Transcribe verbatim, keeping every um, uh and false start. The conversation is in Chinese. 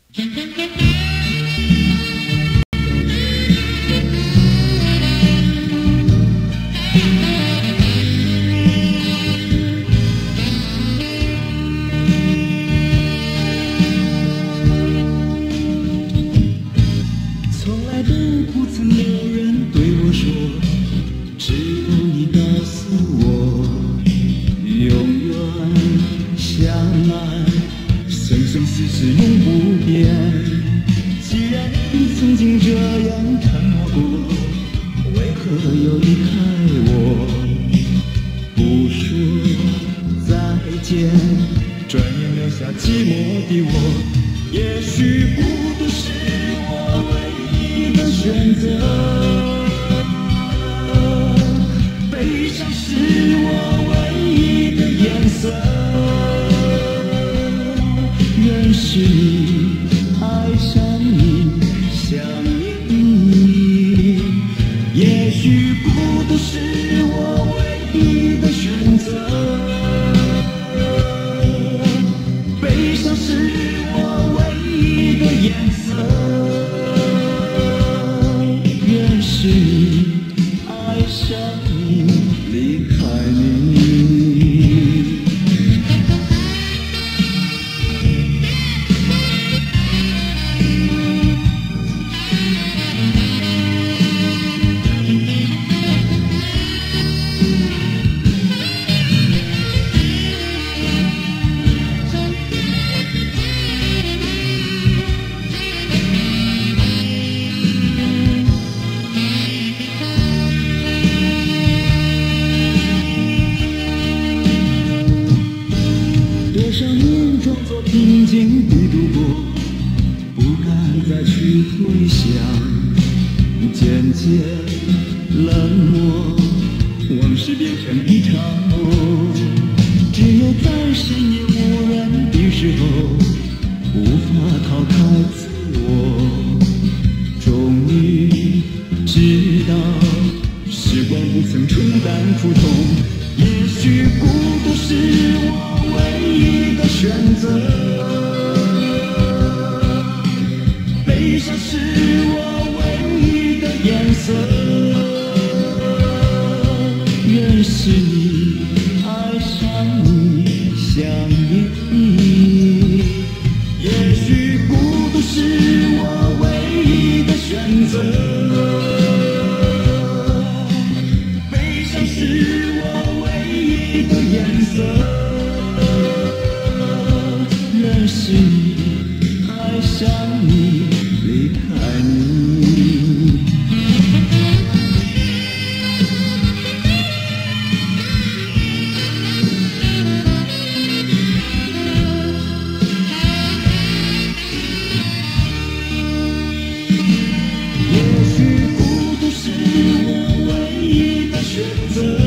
从来都不曾有人对我说，只有你告诉我，永远相爱，生生世世永不变。既然你曾经这样承诺过，为何又离开我？不说再见，转眼留下寂寞的我。也许孤独是我唯一的选择，悲伤是我唯一的颜色。认识你，爱上你，想你。也许孤独是我唯一的选择，悲伤是我唯一的颜色。认识你，爱上你，离开你。多少年装作平静地度过，不敢再去回想，渐渐冷漠，往事变成一场梦。只有在深夜无人的时候，无法逃开自我。终于知道，时光不曾冲淡苦痛。也许孤独是我唯一的选择，悲伤是我唯一的颜色。认识你，爱上你，想你。也许孤独是我唯一的选择，悲伤是我唯一的颜色。认识你，爱上你，离开你。也许孤独是我唯一的选择。